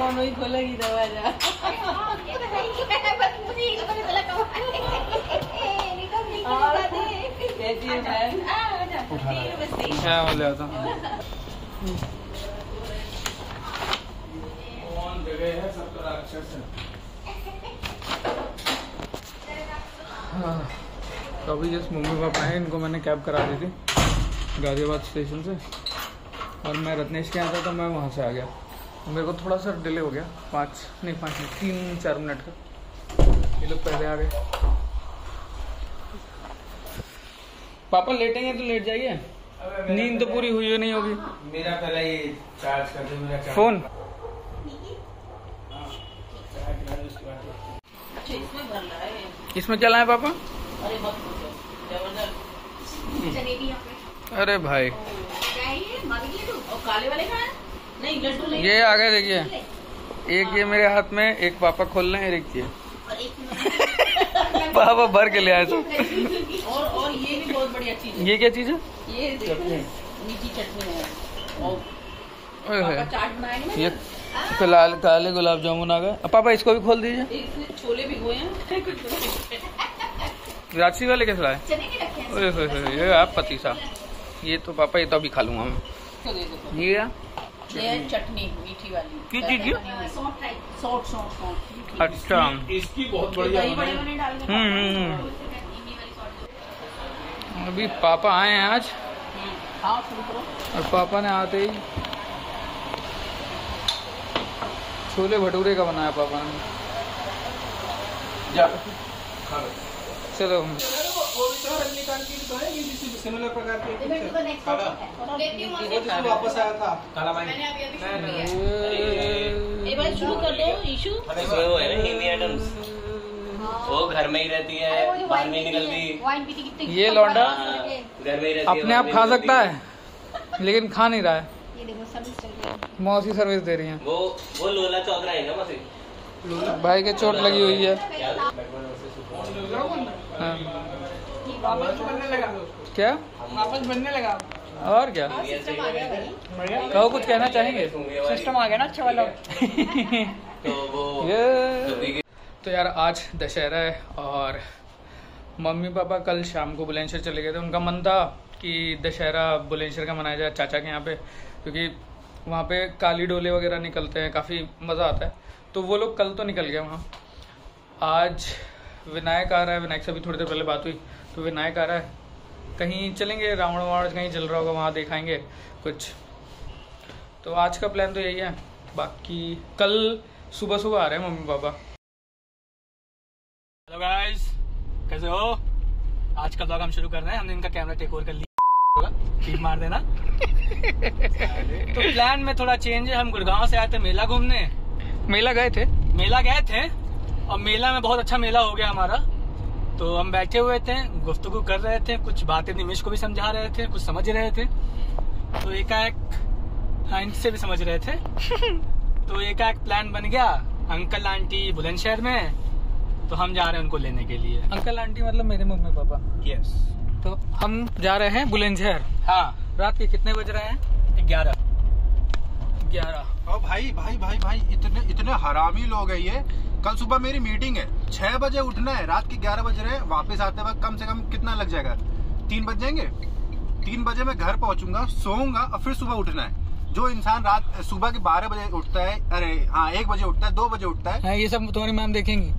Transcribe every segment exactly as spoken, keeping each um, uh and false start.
दोनों ही खोलेगी दरवाजा। कैसी है बहन? क्या हो गया था? जगह है सब तरह अक्षर से। तो अभी जैसे मम्मी पापा हैं, इनको मैंने कैब करा दी थी गाजियाबाद स्टेशन से, और मैं रत्नेश के यहाँ था तो मैं वहाँ से आ गया। मेरे को थोड़ा सा डिले हो गया, पाँच नहीं पाँच नहीं तीन चार मिनट का। ये लोग पहले आ गए। पापा लेटेंगे तो लेट जाइए, नींद तो पूरी हुई नहीं होगी। मेरा पहले ये चार्ज कर दो मेरा फोन। इसमें भर रहा है। इसमें क्या लाए पापा? अरे बहुत जबरदस्त। अरे भाई और काले वाले का नहीं, लड्डू नहीं। ये आ गए, देखिए एक ये मेरे हाथ में, एक पापा खोल रहे हैं, एक ये पापा भर के ले आए तो। और और ये भी बहुत बढ़िया चीज है। ये क्या चीज है? ये मीठी चटनी है। और ओए चाट बनाएंगे ना। ये फिलहाल काले गुलाब जामुन आ गए। पापा इसको भी खोल दीजिए। इसमें छोले भिगोए हैं। राशि वाले कैसे लाए? ये आप पतीसा, ये तो पापा ये तो अभी खा लूंगा मैं। तो दे दो। ये ये चटनी मीठी वाली। की चीज? Salt salt salt. अच्छा, इसकी बहुत बढ़िया हम्म अभी पापा आए हैं आज, हाँ शुरू करो। और पापा ने आते ही छोले भटूरे का बनाया पापा ने। जा चलो सिमिलर प्रकार के वापस आया था काला भाई। एक बार शुरू कर दो ईशू। वो है ना हिमी एडम्स, वो घर में ही रहती है, बाहर नहीं निकलती। ये लौंडा घर में ही रहती है, अपने आप खा सकता है लेकिन खा नहीं रहा है। मौसी सर्विस दे रही है। वो वो लोला चौधरा है ना मौसी। भाई के चोट लगी हुई है। हाँ। क्या वापस बनने लगा और क्या कहो, कुछ कहना चाहेंगे? सिस्टम आ गया ना अच्छा वाला। तो वो ये तो यार आज दशहरा है, और मम्मी पापा कल शाम को बुलंदशहर चले गए थे। उनका मन था कि दशहरा बुलंदशहर का मनाया जाए चाचा के यहाँ पे, क्योंकि वहाँ पे काली डोले वगैरह निकलते हैं, काफ़ी मज़ा आता है। तो वो लोग कल तो निकल गए वहाँ। आज विनायक आ रहा है, विनायक से भी थोड़ी देर पहले बात हुई, तो विनायक आ रहा है, कहीं चलेंगे, रावण वावण कहीं चल रहा होगा वहाँ देखाएंगे कुछ। तो आज का प्लान तो यही है, बाकी कल सुबह सुबह आ रहे हैं मम्मी पापा। हेलो गाइस, कैसे हो? आज का ब्लॉग हम शुरू कर रहे हैं। हमने इनका कैमरा टेक ओवर कर लिया, टीप मार देना। तो प्लान में थोड़ा चेंज है। हम गुड़गांव से आए थे मेला घूमने। मेला गए थे मेला गए थे और मेला में बहुत अच्छा मेला हो गया हमारा। तो हम बैठे हुए थे, गुफ्तगू कर रहे थे, कुछ बातें निमिष को भी समझा रहे थे, कुछ समझ रहे थे। तो एकाएक हाँ इनसे भी समझ रहे थे। तो एकाएक प्लान बन गया, अंकल आंटी बुलंदशहर में, तो हम जा रहे हैं उनको लेने के लिए। अंकल आंटी मतलब मेरे मम्मी पापा। यस। तो हम जा रहे हैं बुलंदशहर। हाँ, रात के कितने बज रहे हैं? ग्यारह ग्यारह। ओ भाई भाई भाई भाई इतने इतने हरामी लोग हैं ये। कल सुबह मेरी मीटिंग है, छह बजे उठना है, रात के ग्यारह बज रहे हैं। वापस आते वक्त कम से कम कितना लग जाएगा? तीन बज जाएंगे। तीन बजे मैं घर पहुंचूंगा, सोऊंगा और फिर सुबह उठना है। जो इंसान रात सुबह के बारह बजे उठता है, अरे हाँ एक बजे उठता है, दो बजे उठता है, हाँ, ये सब तुम्हारी मैम देखेंगी।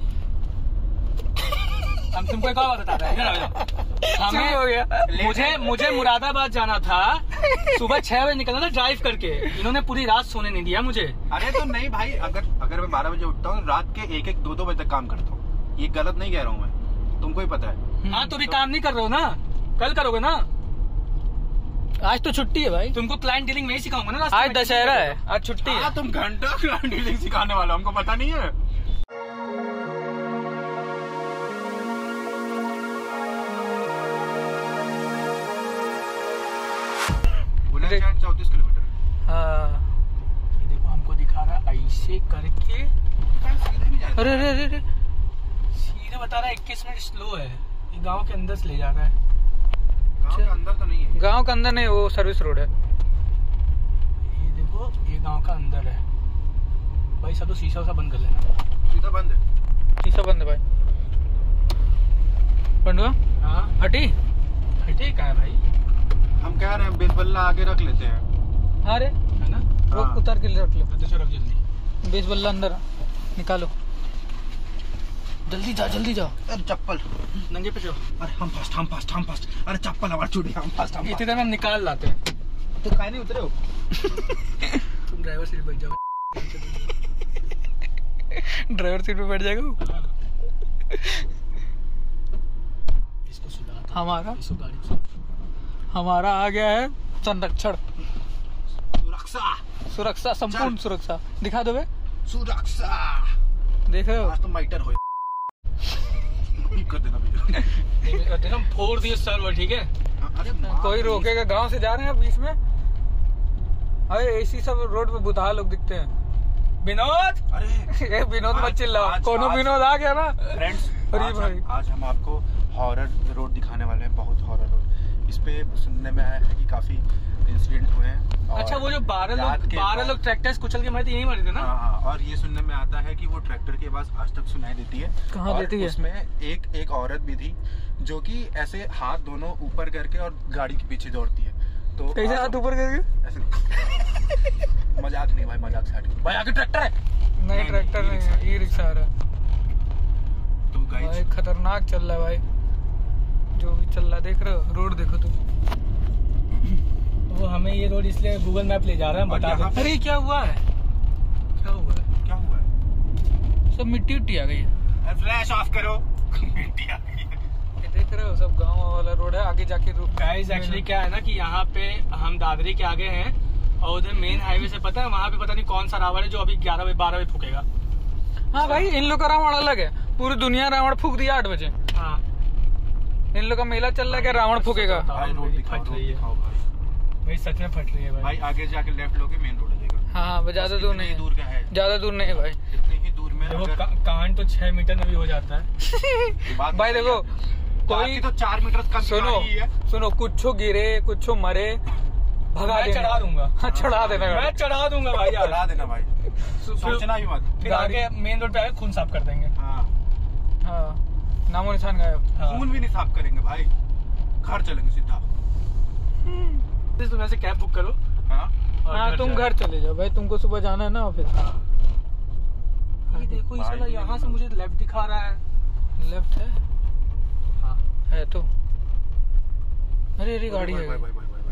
हम तुमको एक और बता रहे हैं। हमें हो गया। मुझे मुझे मुरादाबाद जाना था, सुबह छह बजे निकलना था ड्राइव करके। इन्होंने पूरी रात सोने नहीं दिया मुझे। अरे तो नहीं भाई, अगर अगर मैं बारह बजे उठता हूँ, रात के एक एक दो दो बजे तक काम करता हूँ। ये गलत नहीं कह रहा हूँ मैं, तुमको ही पता है। हाँ, तो भी काम नहीं कर रहे हो ना, कल करोगे ना। आज तो छुट्टी है भाई, तुमको क्लाइंट डीलिंग में ही सिखाऊंगा ना। आज दशहरा है, आज छुट्टी है। तुम घंटा क्लाइंट डीलिंग सिखाने वाला, हमको पता नहीं है। चौतीस किलोमीटर। हाँ देखो हमको दिखा रहा है ऐसे करके। अरे अरे अरे अरे सीधे बता रहा है इक्कीस मिनट स्लो है। ये गांव के अंदर से ले जा रहा है। गांव के अंदर तो नहीं है। गांव के अंदर नहीं, वो सर्विस रोड है। ये देखो, ये गांव का अंदर है। भाई सब तो शीशा उसा बंद कर लेना। सीधा बंद है। शीशा बंद है भाई। पंडुआ हाँ फटी फटे का है भाई। हम कह रहे हैं बेसबल्ला आगे रख लेते हैं। हाँ रे है ना? रोक हाँ। उतार के लिए रख लो। तो चलो रख जल्दी। बेस बल्ला अंदर निकालो, जल्दी जा जल्दी जा। अरे चप्पल। नंगे पे चलो। अरे हम फास्ट हम फास्ट हम फास्ट। अरे चप्पल हमारी छूटी, हम फास्ट हम इतने देर में हम निकाल लाते हैं। तो काहे नहीं उतरे हो? तुम ड्राइवर सीट बैठ जाओ। ड्राइवर सीट पे बैठ जाएगा वो। इसको सुधार। हमारा इसको गाड़ी सुधार। हमारा आ गया है संरक्षण, सुरक्षा सुरक्षा, संपूर्ण चल। सुरक्षा। दिखा दो बे, सुरक्षा। देख रहे हो? आज तो माइटर हो कर देना भैया। देखो फोड़ दिए सर्वर, ठीक है? अरे माँ कोई की- रोकेगा? गांव से जा रहे हैं बीच में, अरे ऐसी सब रोड पे बुतहा लोग दिखते हैं। विनोद अरे ये विनोद मत आज- चिल्लाओ, आज- कोनो आज- विनोद आ गया ना फ्रेंड्स, अरे आज भाई। हम, आज हम आपको हॉरर रोड दिखाने वाले हैं, बहुत हॉरर रोड। इस पे सुनने में आया है कि काफी इंसिडेंट हुए हैं। और अच्छा, वो जो बारह रात लोग के बारह बाद- लोग ट्रैक्टर से कुचल के मरे थे, यही मरे थे ना? हाँ हाँ, और ये सुनने में आता है कि वो ट्रैक्टर की आवाज आज तक सुनाई देती है। कहाँ और देती है? उसमें एक एक औरत भी थी जो कि ऐसे हाथ दोनों ऊपर करके और गाड़ी के पीछे दौड़ती है। तो कैसे आज हाथ हम- ऊपर करके? ऐसे मजाक नहीं भाई, मजाक साइड भाई, आगे ट्रैक्टर है। नहीं नहीं, ट्रैक्टर ई रिक्शा नहीं, ई रिक्शा आ रहा है तो भाई। गाइस खतरनाक चल रहा है भाई, जो भी चल रहा है। देख रहे हो रोड, देखो तुम। वो हमें ये रोड इसलिए गूगल मैप ले जा रहा है, और बता यहाँ दो। पे- अरे क्या हुआ है? क्या हुआ है? क्या हुआ है? सब मिट्टी उट्टी आ गई है। फ्लैश ऑफ करो। मिट्टी आ गई है। ये देख रहे हो, सब गांव वाला रोड है। आगे जाके रुक। गाइस एक्चुअली क्या है ना कि यहाँ पे हम दादरी के आगे हैं और उधर मेन हाईवे से पता है वहाँ पे पता नहीं कौन सा रावण है जो अभी ग्यारह बजे बारह बजे फूकेगा। हाँ भाई, इन लोग का रावण अलग है। पूरी दुनिया रावण फूक दिया आठ बजे। हाँ इन लोग का मेला चल रहा है कि रावण फूकेगा। भाई रोड दिखाओ, फट रोड रही है दिखाओ भाई। भाई, सच में फट रही है भाई। भाई आगे जाके लेफ्ट लोगे मेन रोड आ जाएगा। हाँ हाँ, ज्यादा दूर नहीं है, दूर का है, ज्यादा दूर नहीं है भाई। इतनी ही दूर में देखो अगर का, कांड तो छह मीटर में भी हो जाता है। बात भाई देखो, कोई कोई तो चार मीटर कम सुनो ही है। सुनो, कुछो गिरे कुछो मरे, भगा मैं देना। चढ़ा दूंगा। हाँ, चढ़ा देना मैं गाड़ी। चढ़ा दूंगा भाई यार। चढ़ा देना भाई, सोचना भी मत। फिर आगे मेन रोड पे आगे खून साफ कर देंगे। हाँ, हाँ, नामो निशान गायब। हाँ। खून भी नहीं साफ करेंगे भाई, घर चलेंगे सीधा। तुम ऐसे कैब बुक करो हाँ और हाँ, तुम जाओ। घर चले जाओ भाई, तुमको सुबह जाना है ना ऑफिस। ये देखो इस वाला भाई, यहाँ से मुझे लेफ्ट दिखा रहा है। लेफ्ट है, हाँ है तो। अरे अरे गाड़ी भाई, है। भाई, भाई, भाई, भाई, भाई।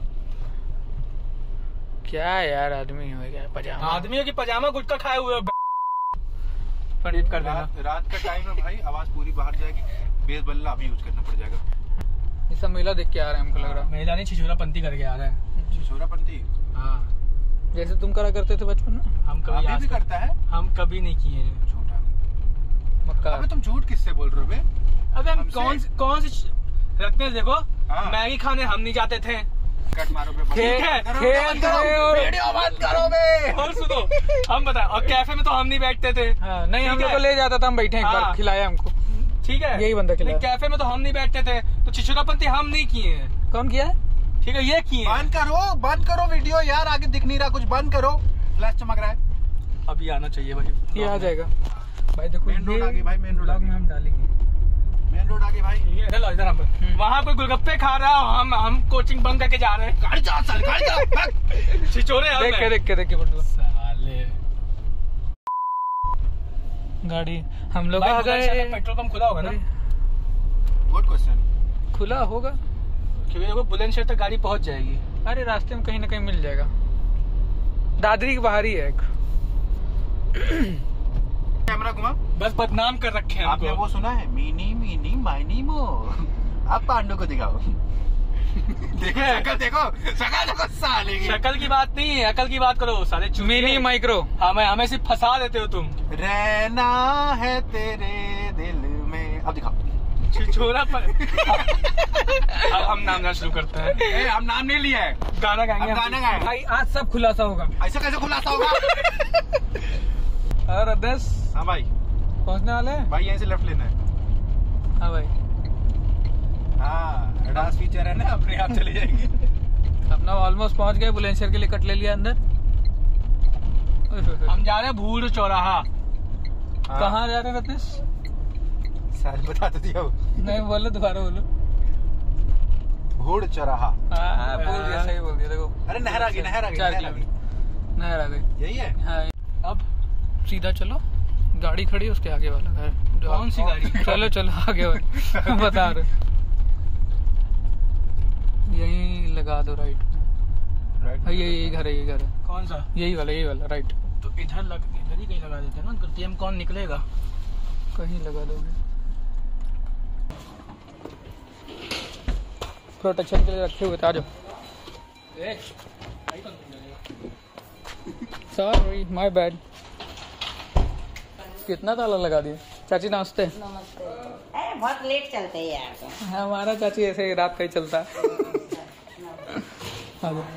क्या यार, आदमी हो गया पजामा। आदमियों की पजामा गुटका खाए हुए हो। पंडित कर देना। रात रात का टाइम है भाई, आवाज पूरी बाहर जाएगी। बेस बल्ला अभी यूज करना पड़ जाएगा। ये सब मेला देख के आ रहा है, हमको लग रहा महिला नहीं छिछोरा पंथी करके आ रहा है। छिछोरापंथी हाँ, है। जैसे तुम करा करते थे बचपन में। हम कभी अभी आज भी तक- करता है। हम कभी नहीं किए हैं। झूठा। मक्का। अबे तुम झूठ किससे बोल रहे हो बे? अबे हम हमसे? कौन कौन सी रखते हैं? देखो हाँ। मैगी खाने हम नहीं जाते थे। कट मारो बे। खे- ठीक है, करो, खेत करो, में और- वीडियो बंद करो बे। और सुनो, हम बताए और कैफे में तो हम नहीं बैठते थे। हाँ, नहीं, हम ठीक लोग है। को ले जाता था, हम बैठे एक बार, हाँ। खिलाया हमको। ठीक है, यही बंदा खिलाया। नहीं, कैफे में तो हम नहीं बैठते थे, तो छिछोरापंथी हम नहीं किए हैं। कौन किया है? ठीक है, ये किए हैं। बंद करो, बंद करो वीडियो यार, आगे दिख नहीं रहा कुछ। बंद करो, फ्लैश चमक रहा है। अभी आना चाहिए भाई। ये आ जाएगा भाई। देखो मेन रोड ये आ गई भाई, मेन रोड आ vlog गई। में हम डालेंगे। मेन रोड आगे भाई। ठीक है, इधर लो, इधर हम हम्म। वहाँ कोई गोलगप्पे खा रहा है, हम हम कोचिंग बंद करके जा रहे हैं। गाड़ी चला, साल गाड़ी चला, भाग। छिछोरे हम देख के हैं। देख के देख के बंडुआ साले गाड़ी हम लोग भाई, आ बुलंदशहर गए। में पेट्रोल पंप खुला होगा ना? Good question. खुला होगा। क्योंकि देखो बुलंदशहर तक गाड़ी पहुंच जाएगी। अरे रास्ते में कहीं ना कहीं मिल जाएगा। दादरी के बाहर ही है एक। कैमरा घुमा। बस बदनाम कर रखे हैं आपने हमको। वो सुना है, मीनी मीनी माइनी मो। आप पांडु को दिखाओ। देखो शक्ल, देखो शक्ल, देखो साले की। शक्ल की बात नहीं है, अकल की बात करो साले चूतिए। Mini micro. हमें हमें सिर्फ फंसा देते हो तुम। रहना है तेरे दिल में। अब दिखाओ। छिछोरा पर अब हम नाम लेना शुरू करते हैं। ए, हम नाम नहीं लिया है, गाना गाएंगे हम हम। गाना गाए। भाई आज सब खुलासा होगा। ऐसा कैसे खुलासा होगा? और दस हाँ भाई, पहुंचने वाले हैं। भाई यहीं से लेफ्ट लेना है। हाँ भाई, हाँ, एडास फीचर है ना, अपने आप चले जाएंगे। अपना ऑलमोस्ट पहुंच गए। बुलंदशहर के लिए कट ले लिया अंदर। हम जा रहे हैं भूड़ चौराहा। हाँ। कहाँ जा रहे हैं रत्नेश? साल बता तो दिया। नहीं बोलो, दोबारा बोलो। भूड़ चौराहा। हाँ बोल दिया, सही बोल दिया। देखो अरे नहर आ गई, नहर आ गई, चार नहर आ गई। नहर आ गई। यही है। हाँ अब सीधा चलो, गाड़ी खड़ी है उसके आगे वाला घर। कौन सी गाड़ी? चलो चलो आगे वाला बता रहे। यही लगा दो राइट। राइट। यही यही घर है, यही घर है, कौन सा? यही वाला, यही वाला राइट। तो इधर लग इधर ही कहीं लगा देते हैं ना, टीएम कौन निकलेगा? कहीं लगा दोगे। प्रोटेक्शन के लिए रखे हुए थे, आ जाओ। Sorry my bad. कितना ताला लगा दिया। चाची नमस्ते। नमस्ते। अरे बहुत लेट चलते हैं यार तो। हमारा चाची ऐसे ही रात का ही चलता है। आ जाओ।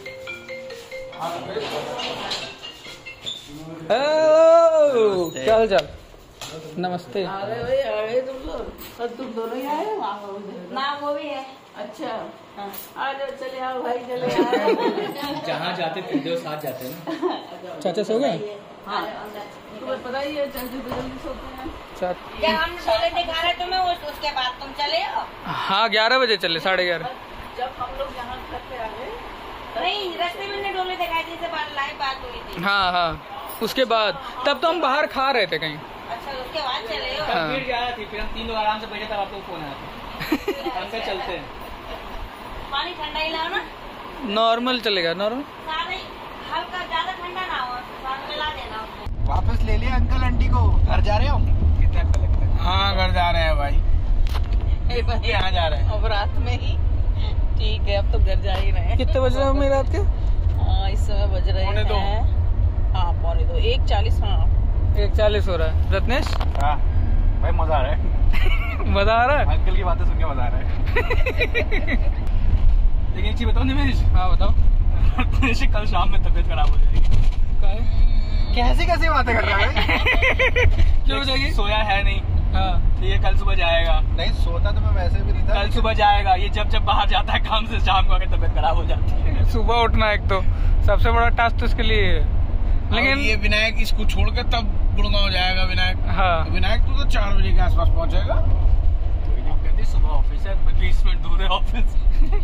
ओ, चल चल नमस्ते। अरे भाई अरे तुम लोग और तुम दोनों ही आए हो? ना वो भी है। अच्छा आ जाओ, चले आओ भाई, चले आओ। जहाँ जाते फिर साथ जाते हैं ना। चाचा सो गए? हाँ तुम्हें पता ही है, चाची तो जल्दी सोते हैं। चाचा क्या हम सोले दिखा रहे तुम्हें, उस, उसके बाद तुम चले आओ। हाँ ग्यारह बजे चले, साढ़े ग्यारह। जब हम लोग यहाँ घर पे आ गए नहीं, रास्ते में डोले दिखाई थी, से लाइव बात हुई थी। हाँ हाँ उसके बाद तब तो हम बाहर खा रहे थे कहीं। अच्छा उसके बाद चले हो। हाँ। भीड़ ज्यादा थी, फिर हम तीन लोग आराम से बैठे, तब आपको फोन आया था। हम से चलते हैं। पानी ठंडा ही लाओ ना, नॉर्मल चलेगा, नॉर्मल। सारे हल्का, ज्यादा ठंडा ना हो, साथ मिला देना उसमें। वापस ले लिया अंकल आंटी को। घर जा रहे हो? कितना कलेक्ट? हाँ घर जा रहे हैं भाई। ए भाई, यहाँ जा रहे हैं। अब रात में ही ठीक है, अब तो घर जा ही रहे हैं। कितने बज रहे हो मेरे रात के? हाँ इस समय बज रहे पौने दो। हैं। हाँ पौने दो, एक चालीस। हाँ एक चालीस हो रहा है। रत्नेश हाँ भाई मजा आ रहा है। मजा आ रहा है। अंकल की बातें सुन के मजा आ रहा है। लेकिन एक चीज बताओ निमेश। हाँ बताओ। रत्नेश की कल शाम में तबीयत खराब हो जाएगी। कैसी कैसी बातें कर रहा है? क्यों हो जाएगी? सोया है नहीं। हाँ ठीक है कल सुबह जाएगा। नहीं सोता तो मैं वैसे भी नहीं था। कल सुबह जाएगा। ये जब जब बाहर जाता है काम से, शाम को आके तबीयत खराब हो जाती है। सुबह उठना एक तो सबसे बड़ा टास्क तो इसके लिए है। लेकिन ये विनायक इसको छोड़कर तब गुड़गांव जाएगा विनायक। हाँ विनायक तो, तो चार बजे के आसपास पहुंचेगा। कहते सुबह ऑफिस है, बीस मिनट दूर है ऑफिस।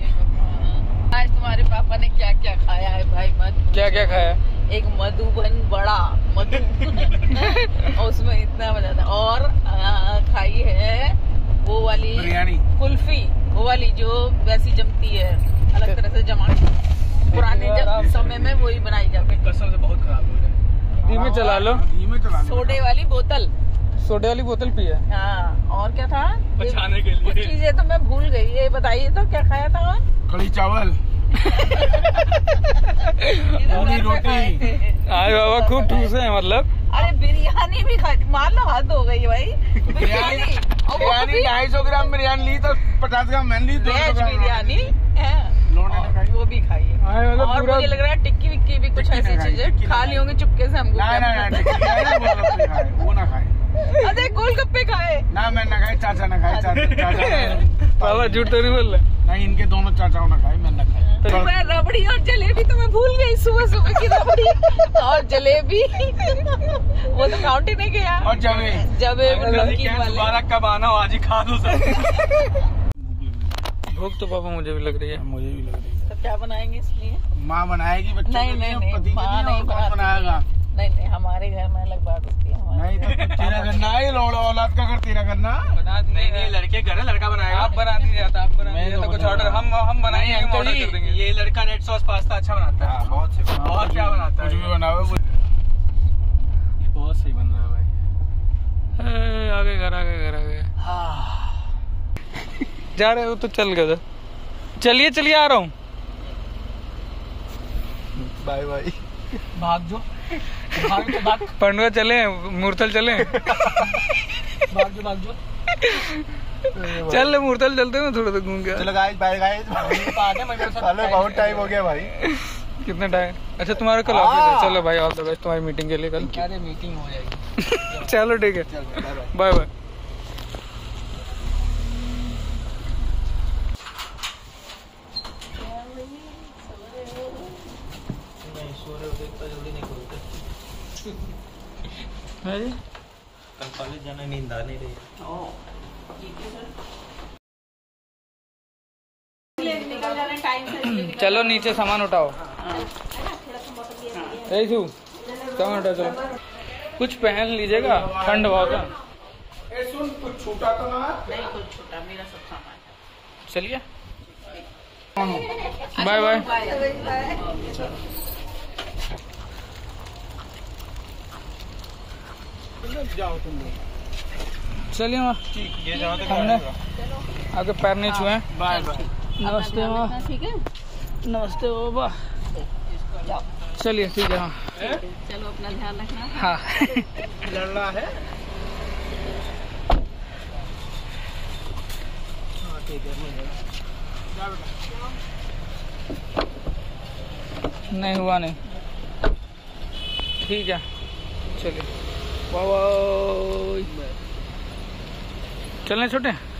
आज तुम्हारे पापा ने क्या क्या खाया है भाई? मत क्या क्या खाया? एक मधुबन बड़ा मधु और उसमें इतना मजा था। और आ, खाई है वो वाली बिरयानी। कुल्फी, वो वाली जो वैसी जमती है, अलग तरह से जमा पुराने जब समय में वही बनाई जाती है। कसम से बहुत खराब हो रहा है। धीमे चला लो। धीमे चला सोडे वाली बोतल। सोडे वाली बोतल पिया। हाँ और क्या था? बचाने के कुछ लिए। चीजें तो मैं भूल गई, ये बताइए तो क्या खाया था? और कड़ी चावल, पूरी रोटी। आज बाबा खूब ठूसे हैं मतलब। अरे बिरयानी भी खा, मान लो हाथ हो गई भाई। बिरयानी और वो बिरयानी भी ढाई सौ ग्राम बिरयानी ली तो पचास ग्राम मैंने ली। दो सौ वेज ग्राम बिरयानी है, लोने ने खाई। वो भी खाई है। हाँ, मतलब और पूरा- मुझे लग रहा है टिक्की विक्की भी कुछ टिक्की ऐसी ना खाई, चीजें टिक्की ना खा खाई। ली होंगी चुपके से हमको। ना क्या ना ना पता। टिक्की खाए ना, गोलगप्पे खाए, वो ना खाए। अरे गोलगप्पे खाए। ना मैं ना खाए, चाचा ने खाए। चाचा चाचा ने- बाबा झूठ तो नहीं बोल रहे। नहीं इनके दोनों चाचाओं ने खाई, मैं ना खाई। तो मैं रबड़ी और जलेबी तो मैं भूल गई, सुबह सुबह की रबड़ी और जलेबी वो तो काउंट ही नहीं किया। और जवे जब नमकीन वाले दोबारा कब आना हो, आज ही खा दो सब। भूख तो पापा मुझे भी लग रही है। मुझे भी लग रही है। तो क्या बनाएंगे इसलिए? माँ बनाएगी बच्चों नहीं के नहीं लिए, नहीं, पति के माँ लिए, नहीं और कौन बनाती। बनाएगा? नहीं नहीं, हमारे घर में अलग बात होती है। हमारे नहीं तो तेरा करना है, लोड़ औलाद का कर तेरा करना। बना नहीं नहीं, लड़के घर है, लड़का बनाएगा। आप बना दीजिए, आप बना मैं दीजिए तो तो कुछ बना ऑर्डर रहा हम हम बनाएंगे, हम ऑर्डर कर देंगे। ये लड़का रेड सॉस पास्ता अच्छा बनाता है। हाँ बहुत से बहुत क्या बनाता है कुछ भी बनाओ। ये बहुत सही बन रहा है भाई। ए, आगे घर आगे घर आगे जा रहे हो तो चल गए। चलिए चलिए आ रहा हूँ। Bye bye. भाग जो भाग जो भाग पंडवा चले, मूर्तल चले। भाग जो भाग जो चल मूर्तल चलते हैं, थोड़ा सा घूम के। चलो गाइस, बाय गाइस। चलो बहुत टाइम हो गया भाई। कितना टाइम? अच्छा तुम्हारा कल ऑफिस है। चलो भाई ऑल द बेस्ट तुम्हारी मीटिंग के लिए कल। अरे मीटिंग हो जाएगी। चलो ठीक है, चलो बाय बाय। Bye bye. नहीं सो रहे होते इतना जल्दी नहीं खोलते। है जी कल कॉलेज जाना, नींद आ नहीं रही। निकल जाने टाइम से। चलो नीचे सामान उठाओ। ऐसू सामान उठाओ चलो। कुछ पहन लीजिएगा, ठंड बहुत है। ए सुन, कुछ छूटा तो ना? नहीं कुछ छोटा, मेरा सब सामान। चलिए बाय बाय। जाओ तुम लोग। चलिए माँ, ये जाओ तो हमने आगे पैर नहीं छुए। Bye bye. नमस्ते माँ। ठीक है, नमस्ते बाबा। चलिए ठीक है। हाँ चलो अपना ध्यान रखना। हाँ लड़ना है। नहीं हुआ नहीं, ठीक है चलिए बाय बाय। चलने छोटे।